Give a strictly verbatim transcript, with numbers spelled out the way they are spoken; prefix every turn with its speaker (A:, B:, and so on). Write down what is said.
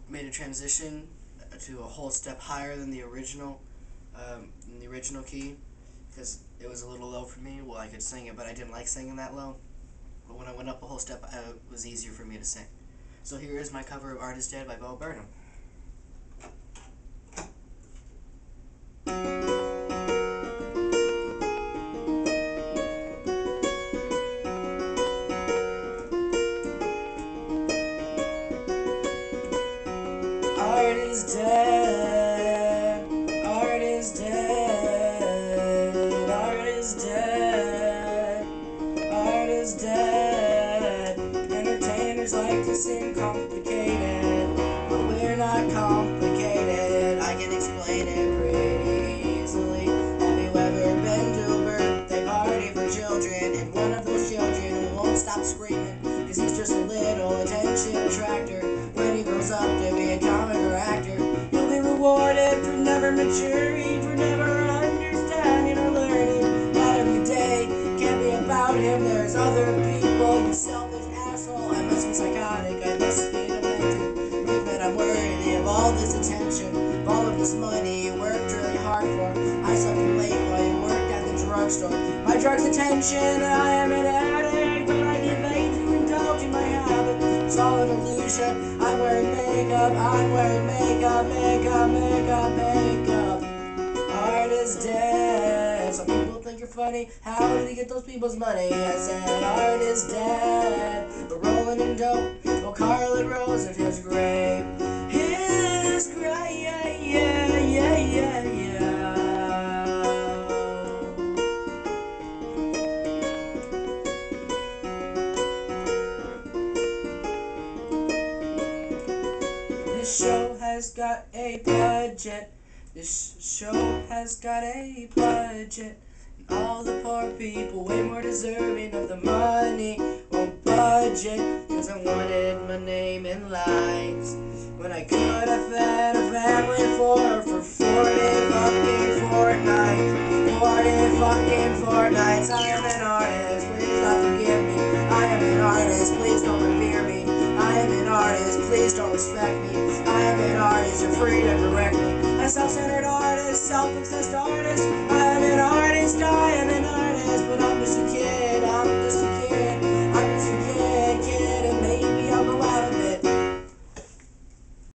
A: made a transition to a whole step higher than the original, um, in the original key, because it was a little low for me. Well, I could sing it, but I didn't like singing that low. But when I went up a whole step, uh, it was easier for me to sing. So here is my cover of Art is Dead by Burnham. Art is dead, art is dead, art is dead, art is dead. Entertainers like to seem complicated, but we're not complicated. I can explain it pretty easily. Have you ever been to a birthday party for children, and one of those children won't stop screaming, cause he's just a little attention attractor? When he grows up to be a comic or actor, he'll be rewarded for never maturing, for never understanding or learning that every day can't be about him. There's other people, you selfish asshole. I must be psychotic, I must be demented. Think that I'm worthy of all this attention, of all of this money you worked really hard for. I slept late while you worked at the drugstore. My drug's attention, I am an addict, but I debate to indulge in my habit. It's all an illusion. I'm wearing makeup, I'm wearing makeup, makeup, makeup, makeup. Art is dead. Some people think you're funny. How did he get those people's money? I said art is dead. We're rolling in dope. Oh, Carlin Rose at his grave. His grave, yeah, yeah, yeah, yeah, yeah. This show has got a budget. This show has got a budget. And all the poor people way more deserving of the money or budget. Cause I wanted my name in lights when I could have fed a family for for forty fucking fortnights. forty fucking fortnights. I am an artist, please don't forgive me. I am an artist, please don't revere me. I am an artist, please don't respect me. I am an artist, you're free to correct me. A self-centered artist, self-obsessed artist.